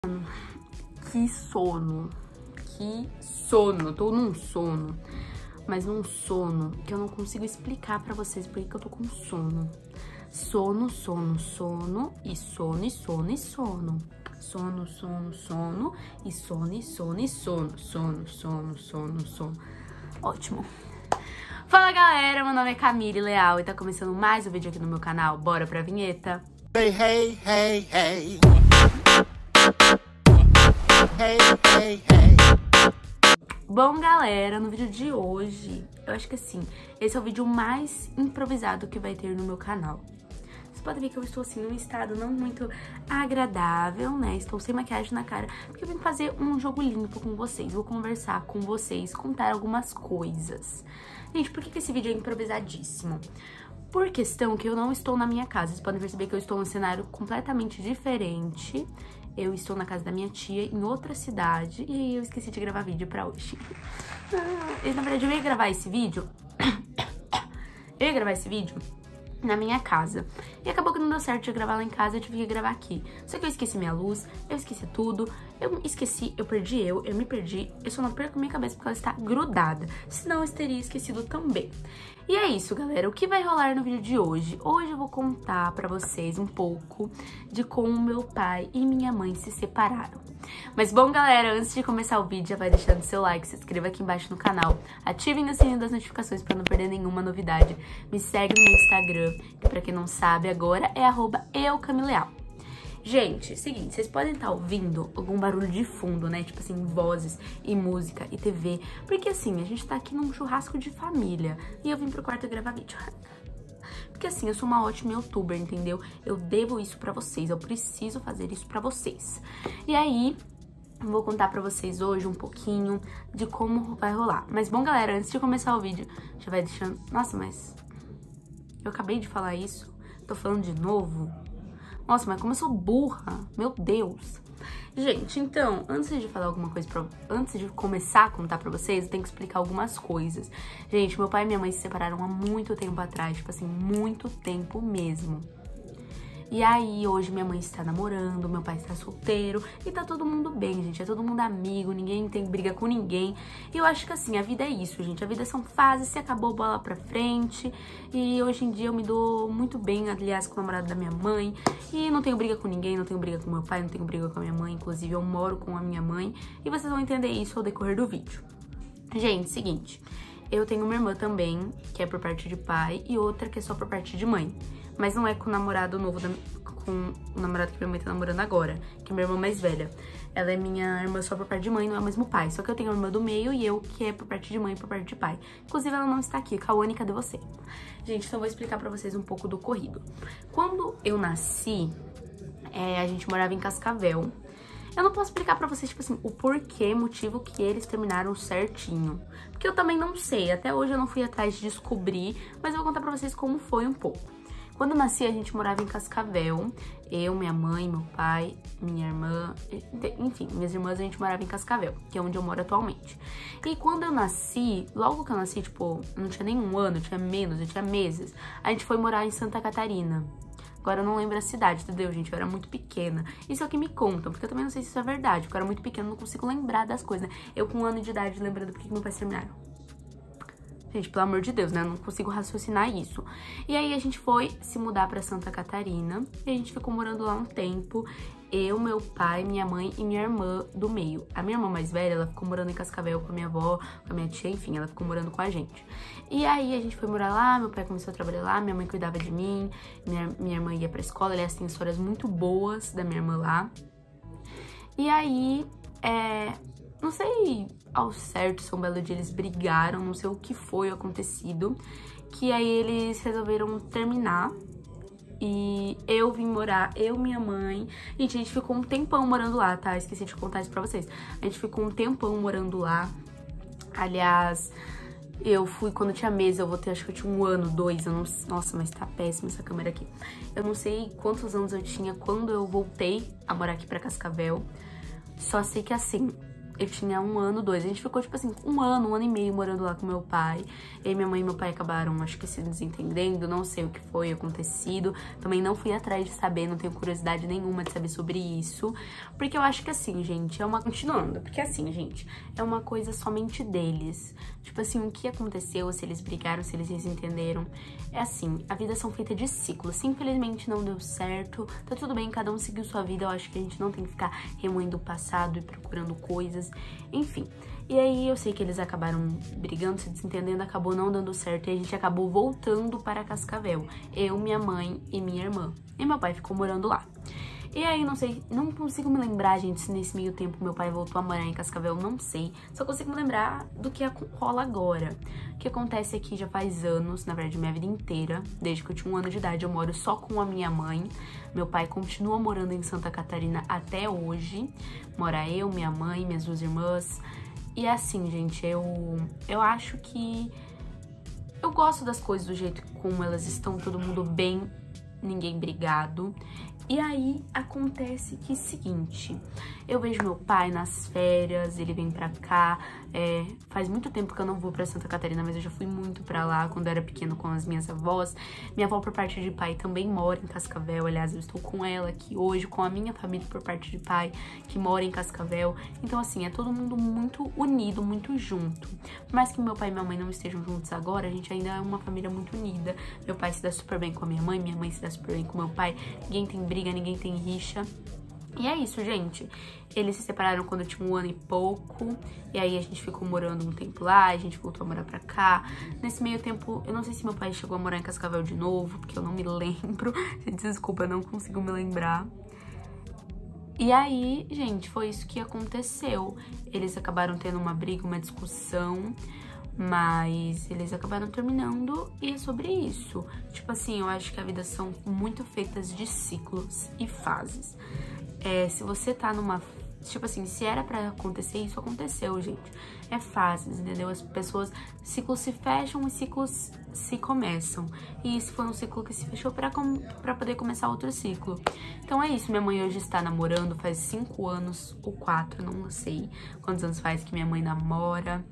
Que sono, tô num sono, mas num sono que eu não consigo explicar pra vocês porque que eu tô com sono. Sono, sono, sono, e sono, e sono, e sono. Sono, sono, sono, e sono, e sono, e sono. Sono, sono, sono, sono. Ótimo. Fala galera, meu nome é Camille Leal e tá começando mais um vídeo aqui no meu canal. Bora pra vinheta? Hey, hey, hey, hey. Hey, hey, hey. Bom, galera, no vídeo de hoje, eu acho que assim, esse é o vídeo mais improvisado que vai ter no meu canal. Vocês podem ver que eu estou assim num estado não muito agradável, né? Estou sem maquiagem na cara, porque eu vim fazer um jogo limpo com vocês. Vou conversar com vocês, contar algumas coisas. Gente, por que esse vídeo é improvisadíssimo? Por questão que eu não estou na minha casa. Vocês podem perceber que eu estou num cenário completamente diferente. Eu estou na casa da minha tia, em outra cidade, e aí eu esqueci de gravar vídeo pra hoje. Na verdade, eu ia gravar esse vídeo... na minha casa. E acabou que não deu certo de gravar lá em casa, eu tive que gravar aqui. Só que eu esqueci minha luz, eu esqueci tudo, eu perdi eu me perdi. Eu só não perco minha cabeça porque ela está grudada. Senão eu teria esquecido também. E é isso, galera. O que vai rolar no vídeo de hoje? Hoje eu vou contar pra vocês um pouco de como meu pai e minha mãe se separaram. Mas bom, galera, antes de começar o vídeo, já vai deixando seu like, se inscreva aqui embaixo no canal, ativem o sininho das notificações pra não perder nenhuma novidade. Me segue no meu Instagram, que pra quem não sabe agora é @eucamileal. Gente, seguinte, vocês podem estar ouvindo algum barulho de fundo, né? Tipo assim, vozes e música e TV. Porque assim, a gente tá aqui num churrasco de família e eu vim pro quarto gravar vídeo. Porque assim, eu sou uma ótima youtuber, entendeu? Eu devo isso pra vocês, eu preciso fazer isso pra vocês. E aí, vou contar pra vocês hoje um pouquinho de como vai rolar. Mas bom, galera, antes de começar o vídeo, já vai deixando... Nossa, mas... eu acabei de falar isso, tô falando de novo... Nossa, mas como eu sou burra, meu Deus. Gente, então, antes de falar alguma coisa antes de começar a contar pra vocês, eu tenho que explicar algumas coisas. Gente, meu pai e minha mãe se separaram há muito tempo atrás, tipo assim, muito tempo mesmo. E aí, hoje minha mãe está namorando, meu pai está solteiro e tá todo mundo bem, gente. É todo mundo amigo, ninguém tem briga com ninguém. E eu acho que assim, a vida é isso, gente. A vida são fases, se acabou, bola pra frente. E hoje em dia eu me dou muito bem, aliás, com o namorado da minha mãe. E não tenho briga com ninguém, não tenho briga com meu pai, não tenho briga com a minha mãe. Inclusive, eu moro com a minha mãe. E vocês vão entender isso ao decorrer do vídeo. Gente, seguinte. Eu tenho uma irmã também, que é por parte de pai, e outra que é só por parte de mãe. Mas não é com o namorado novo, com o namorado que minha mãe tá namorando agora, que é minha irmã mais velha. Ela é minha irmã só por parte de mãe, não é o mesmo pai. Só que eu tenho a irmã do meio e eu que é por parte de mãe e por parte de pai. Inclusive, ela não está aqui. Cauane, cadê você? Gente, então eu vou explicar pra vocês um pouco do ocorrido. Quando eu nasci, a gente morava em Cascavel. Eu não posso explicar pra vocês, tipo assim, o porquê, motivo que eles terminaram certinho. Porque eu também não sei, até hoje eu não fui atrás de descobrir, mas eu vou contar pra vocês como foi um pouco. Quando eu nasci, a gente morava em Cascavel, eu, minha mãe, meu pai, minha irmã, enfim, minhas irmãs, a gente morava em Cascavel, que é onde eu moro atualmente. E quando eu nasci, logo que eu nasci, tipo, eu não tinha nem um ano, eu tinha menos, eu tinha meses, a gente foi morar em Santa Catarina. Agora eu não lembro a cidade, entendeu, gente? Eu era muito pequena. Isso é o que me contam, porque eu também não sei se isso é verdade. Porque eu era muito pequena, não consigo lembrar das coisas, né? Eu com 1 ano de idade, lembrando por que meus pais terminaram. Gente, pelo amor de Deus, né? Eu não consigo raciocinar isso. E aí a gente foi se mudar pra Santa Catarina. E a gente ficou morando lá um tempo. Eu, meu pai, minha mãe e minha irmã do meio. A minha irmã mais velha, ela ficou morando em Cascavel com a minha avó, com a minha tia, enfim, ela ficou morando com a gente. E aí a gente foi morar lá, meu pai começou a trabalhar lá, minha mãe cuidava de mim, minha irmã ia pra escola, aliás, tem histórias muito boas da minha irmã lá. E aí, não sei ao certo se um belo dia eles brigaram, não sei o que foi acontecido, que aí eles resolveram terminar. E eu vim morar, eu, minha mãe... Gente, a gente ficou um tempão morando lá, tá? Esqueci de contar isso pra vocês. A gente ficou um tempão morando lá. Aliás, eu fui quando tinha meses, eu voltei, acho que eu tinha 1 ano, 2, eu não... Nossa, mas tá péssima essa câmera aqui. Eu não sei quantos anos eu tinha quando eu voltei a morar aqui pra Cascavel. Só sei que assim, eu tinha 1 ano, 2. A gente ficou, tipo assim, 1 ano e meio morando lá com meu pai. E aí minha mãe e meu pai acabaram, acho que se desentendendo, não sei o que foi acontecido. Também não fui atrás de saber, não tenho curiosidade nenhuma de saber sobre isso. Porque eu acho que assim, gente, continuando, porque assim, gente, é uma coisa somente deles. Tipo assim, o que aconteceu, se eles brigaram, se eles desentenderam. É assim, a vida são feitas de ciclos. Se infelizmente não deu certo, tá tudo bem, cada um seguiu sua vida. Eu acho que a gente não tem que ficar remoendo o passado e procurando coisas, enfim. E aí eu sei que eles acabaram brigando, se desentendendo, acabou não dando certo e a gente acabou voltando para Cascavel. Eu, minha mãe e minha irmã. E meu pai ficou morando lá. E aí, não sei, não consigo me lembrar, gente, se nesse meio tempo meu pai voltou a morar em Cascavel, não sei. Só consigo me lembrar do que rola agora. O que acontece aqui já faz anos, na verdade, minha vida inteira. Desde que eu tinha 1 ano de idade, eu moro só com a minha mãe. Meu pai continua morando em Santa Catarina até hoje. Mora eu, minha mãe, minhas 2 irmãs. E é assim, gente, eu acho que eu gosto das coisas do jeito como elas estão, todo mundo bem, ninguém brigado. E aí acontece que é o seguinte, eu vejo meu pai nas férias, ele vem pra cá, faz muito tempo que eu não vou pra Santa Catarina, mas eu já fui muito pra lá quando eu era pequeno com as minhas avós. Minha avó por parte de pai também mora em Cascavel, aliás, eu estou com ela aqui hoje, com a minha família por parte de pai, que mora em Cascavel. Então assim, é todo mundo muito unido, muito junto. Por mais que meu pai e minha mãe não estejam juntos agora, a gente ainda é uma família muito unida. Meu pai se dá super bem com a minha mãe se dá super bem com meu pai, ninguém tem briga, ninguém tem rixa. E é isso, gente. Eles se separaram quando eu tinha 1 ano e pouco. E aí a gente ficou morando um tempo lá, a gente voltou a morar pra cá. Nesse meio tempo, eu não sei se meu pai chegou a morar em Cascavel de novo, porque eu não me lembro. Desculpa, eu não consigo me lembrar. E aí, gente, foi isso que aconteceu. Eles acabaram tendo uma briga, uma discussão, mas eles acabaram terminando e é sobre isso. Tipo assim, eu acho que a vida são muito feitas de ciclos e fases. Se você tá numa... Tipo assim, se era pra acontecer, isso aconteceu, gente. É fases, entendeu? As pessoas... Ciclos se fecham e ciclos se começam. E esse foi um ciclo que se fechou pra poder começar outro ciclo. Então é isso. Minha mãe hoje está namorando faz 5 anos ou 4, não sei quantos anos faz que minha mãe namora.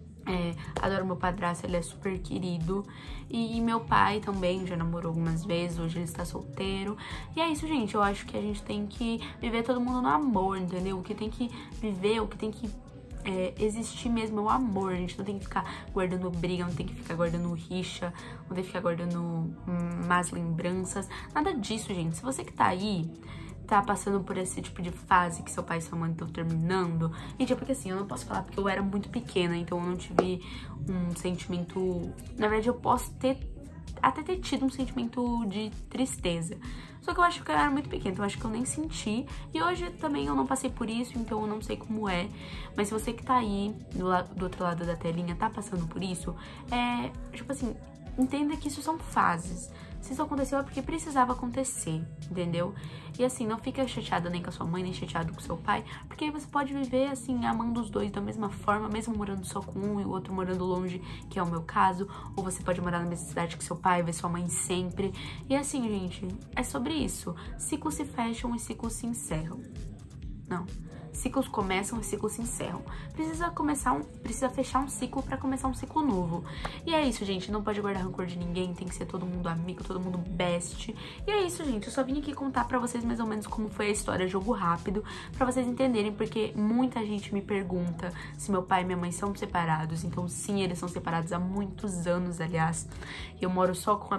Adoro meu padrasto, ele é super querido. E meu pai também já namorou algumas vezes, hoje ele está solteiro. E é isso, gente, eu acho que a gente tem que viver todo mundo no amor, entendeu? O que tem que viver, o que tem que existir mesmo é o amor. A gente não tem que ficar guardando briga, não tem que ficar guardando rixa, não tem que ficar guardando más lembranças, nada disso, gente. Se você que tá aí tá passando por esse tipo de fase que seu pai e sua mãe estão terminando, gente, é porque assim, eu não posso falar porque eu era muito pequena, então eu não tive um sentimento... Na verdade, eu posso até ter tido um sentimento de tristeza. Só que eu acho que eu era muito pequena, então eu acho que eu nem senti. E hoje também eu não passei por isso, então eu não sei como é. Mas se você que tá aí do outro lado da telinha tá passando por isso, tipo assim, entenda que isso são fases. Se isso aconteceu é porque precisava acontecer, entendeu? E assim, não fica chateada nem com a sua mãe, nem chateado com o seu pai, porque aí você pode viver assim, amando os dois da mesma forma, mesmo morando só com um e o outro morando longe, que é o meu caso. Ou você pode morar na mesma cidade que seu pai, ver sua mãe sempre. E assim, gente, é sobre isso. Ciclos se fecham e ciclos se encerram. Não. Ciclos começam e ciclos se encerram. Precisa fechar um ciclo pra começar um ciclo novo. E é isso, gente. Não pode guardar rancor de ninguém. Tem que ser todo mundo amigo, todo mundo best. E é isso, gente. Eu só vim aqui contar pra vocês mais ou menos como foi a história, jogo rápido, pra vocês entenderem, porque muita gente me pergunta se meu pai e minha mãe são separados. Então, sim, eles são separados há muitos anos, aliás. E eu moro só com a...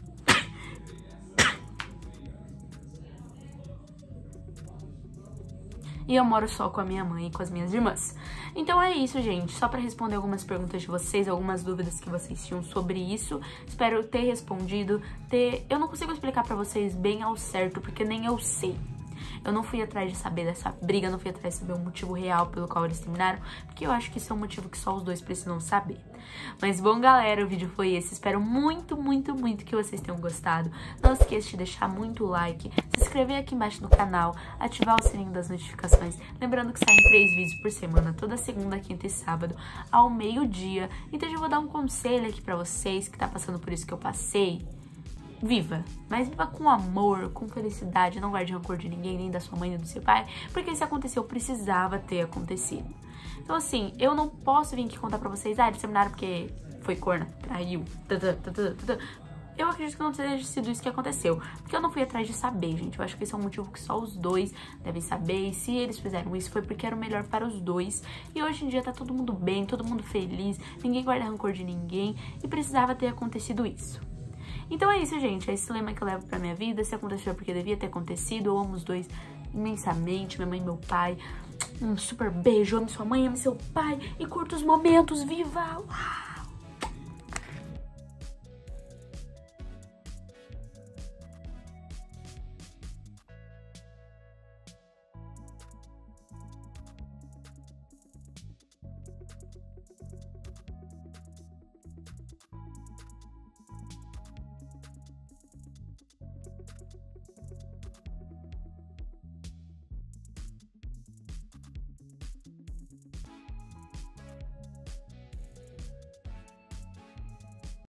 E eu moro só com a minha mãe e com as minhas irmãs. Então é isso, gente. Só pra responder algumas perguntas de vocês, algumas dúvidas que vocês tinham sobre isso. Espero ter respondido. Eu não consigo explicar pra vocês bem ao certo, porque nem eu sei. Eu não fui atrás de saber dessa briga, não fui atrás de saber o motivo real pelo qual eles terminaram, porque eu acho que isso é um motivo que só os dois precisam saber. Mas bom, galera, o vídeo foi esse. Espero muito, muito, muito que vocês tenham gostado. Não esqueça de deixar muito like, se inscrever aqui embaixo no canal, ativar o sininho das notificações. Lembrando que saem 3 vídeos por semana, toda segunda, quinta e sábado, ao meio-dia. Então eu vou dar um conselho aqui pra vocês que tá passando por isso que eu passei. viva. Mas viva com amor, com felicidade. Não guarde rancor de ninguém, nem da sua mãe, nem do seu pai. Porque se aconteceu, precisava ter acontecido. Então, assim, eu não posso vir aqui contar pra vocês, eles terminaram porque foi corna, traiu, Eu acredito que não tenha sido isso que aconteceu. Porque eu não fui atrás de saber, gente. Eu acho que esse é um motivo que só os dois devem saber. E se eles fizeram isso, foi porque era o melhor para os dois. E hoje em dia tá todo mundo bem, todo mundo feliz. Ninguém guarda rancor de ninguém. E precisava ter acontecido isso. Então é isso, gente. É esse lema que eu levo pra minha vida. Se aconteceu porque devia ter acontecido. Eu amo os dois imensamente. Minha mãe e meu pai. Um super beijo. Ame sua mãe, ame seu pai. E curta os momentos. Viva! Uau!